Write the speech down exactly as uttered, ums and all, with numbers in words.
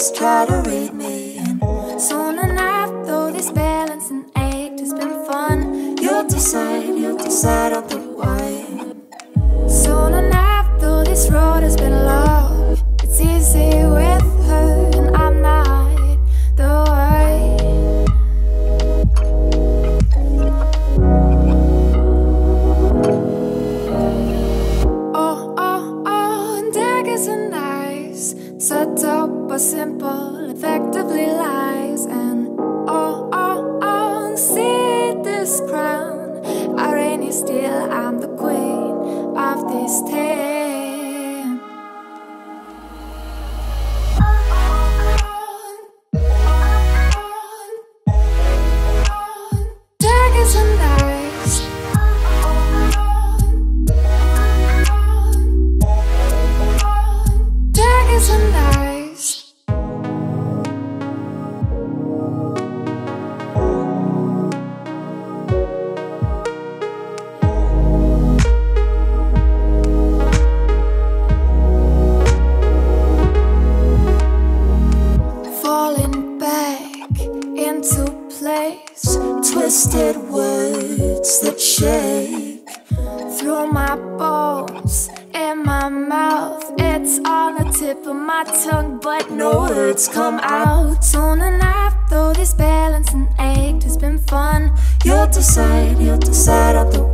just try to read me. And soon enough, though this balance and ache has been fun, you'll decide, you'll decide on the why. Soon enough, though this road has been long, it's easy with her and I'm not the way. Oh, oh, oh, and daggers and knives, subtle but simple, effectively lies. And oh, oh, oh, see this crown, I reign here still, I'm the queen of this tale. Daggers and knives, daggers and knives. Falling back into place, twisted words that shake through my bones, in my mouth. It's on the tip of my tongue, but no words come out. Soon enough, though this balance and ache has been fun, you'll decide, you'll decide on the